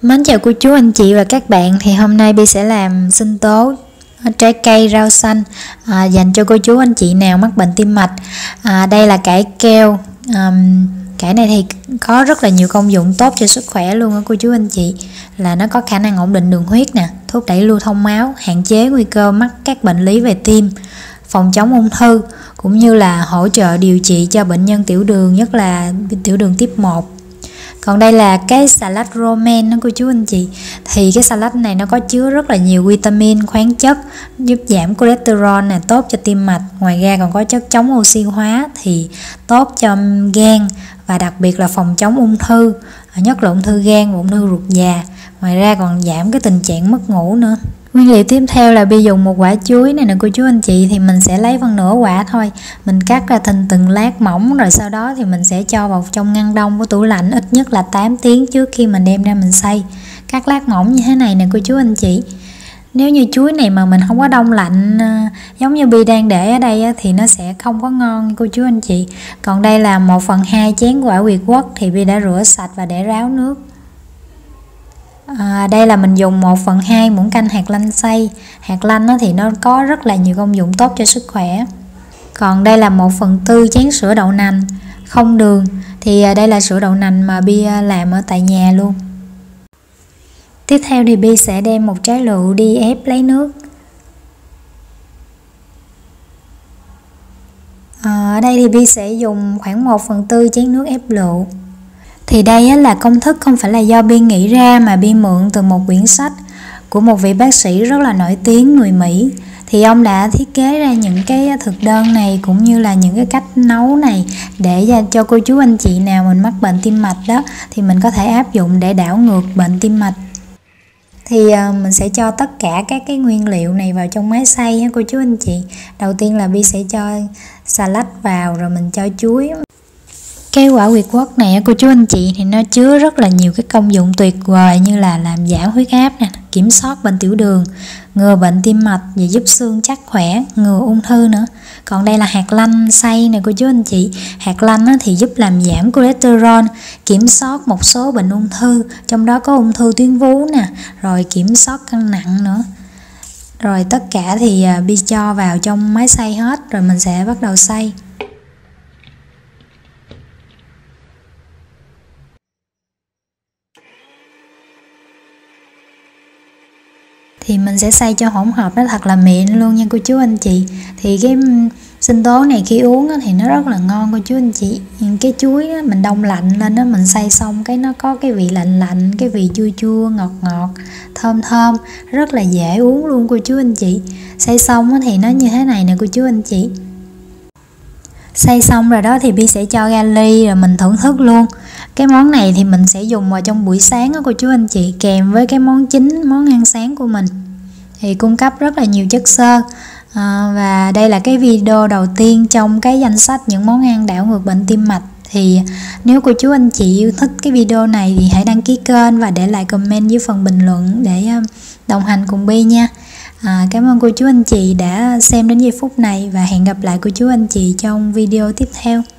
Mến chào cô chú anh chị và các bạn. Thì hôm nay Bi sẽ làm sinh tố trái cây rau xanh dành cho cô chú anh chị nào mắc bệnh tim mạch. Đây là cải keo. Cải này thì có rất là nhiều công dụng tốt cho sức khỏe luôn á cô chú anh chị. Là nó có khả năng ổn định đường huyết nè, thúc đẩy lưu thông máu, hạn chế nguy cơ mắc các bệnh lý về tim, phòng chống ung thư, cũng như là hỗ trợ điều trị cho bệnh nhân tiểu đường, nhất là tiểu đường tiếp 1. Còn đây là cái salad romaine đó cô chú anh chị. Thì cái salad này nó có chứa rất là nhiều vitamin, khoáng chất, giúp giảm cholesterol nè, tốt cho tim mạch. Ngoài ra còn có chất chống oxy hóa thì tốt cho gan và đặc biệt là phòng chống ung thư, nhất là ung thư gan và ung thư ruột già. Ngoài ra còn giảm cái tình trạng mất ngủ nữa. Nguyên liệu tiếp theo là Bi dùng một quả chuối này nè cô chú anh chị. Thì mình sẽ lấy phân nửa quả thôi, mình cắt ra thành từng lát mỏng, rồi sau đó thì mình sẽ cho vào trong ngăn đông của tủ lạnh ít nhất là 8 tiếng trước khi mình đem ra mình xay. Cắt lát mỏng như thế này nè cô chú anh chị. Nếu như chuối này mà mình không có đông lạnh giống như Bi đang để ở đây thì nó sẽ không có ngon cô chú anh chị. Còn đây là 1/2 chén quả Việt Quất thì Bi đã rửa sạch và để ráo nước. Đây là mình dùng 1/2 muỗng canh hạt lanh xay. Hạt lanh thì nó có rất là nhiều công dụng tốt cho sức khỏe. Còn đây là 1/4 chén sữa đậu nành không đường. Thì đây là sữa đậu nành mà Bi làm ở tại nhà luôn. Tiếp theo thì Bi sẽ đem một trái lựu đi ép lấy nước. Ở đây thì Bi sẽ dùng khoảng 1/4 chén nước ép lựu. Thì đây là công thức không phải là do Bi nghĩ ra, mà Bi mượn từ một quyển sách của một vị bác sĩ rất là nổi tiếng người Mỹ. Thì ông đã thiết kế ra những cái thực đơn này cũng như là những cái cách nấu này để cho cô chú anh chị nào mình mắc bệnh tim mạch đó thì mình có thể áp dụng để đảo ngược bệnh tim mạch. Thì mình sẽ cho tất cả các cái nguyên liệu này vào trong máy xay ha cô chú anh chị. Đầu tiên là Bi sẽ cho salad vào, rồi mình cho chuối. Cái quả Việt Quất này cô chú anh chị thì nó chứa rất là nhiều cái công dụng tuyệt vời, như là làm giảm huyết áp nè, kiểm soát bệnh tiểu đường, ngừa bệnh tim mạch và giúp xương chắc khỏe, ngừa ung thư nữa. Còn đây là hạt lanh xay nè cô chú anh chị. Hạt lanh thì giúp làm giảm cholesterol, kiểm soát một số bệnh ung thư, trong đó có ung thư tuyến vú nè, rồi kiểm soát cân nặng nữa. Rồi tất cả thì Bi cho vào trong máy xay hết, rồi mình sẽ bắt đầu xay. Thì mình sẽ xay cho hỗn hợp nó thật là mịn luôn nha cô chú anh chị. Thì cái sinh tố này khi uống thì nó rất là ngon cô chú anh chị. Cái chuối mình đông lạnh lên đó, mình xay xong cái nó có cái vị lạnh lạnh, cái vị chua chua, ngọt ngọt, thơm thơm, rất là dễ uống luôn cô chú anh chị. Xay xong thì nó như thế này nè cô chú anh chị. Xay xong rồi đó thì Bi sẽ cho ra ly rồi mình thưởng thức luôn. Cái món này thì mình sẽ dùng vào trong buổi sáng đó cô chú anh chị, kèm với cái món chính, món ăn sáng của mình. Thì cung cấp rất là nhiều chất xơ. Và đây là cái video đầu tiên trong cái danh sách những món ăn đảo ngược bệnh tim mạch. Thì nếu cô chú anh chị yêu thích cái video này thì hãy đăng ký kênh và để lại comment dưới phần bình luận để đồng hành cùng Bi nha. Cảm ơn cô chú anh chị đã xem đến giây phút này, và hẹn gặp lại cô chú anh chị trong video tiếp theo.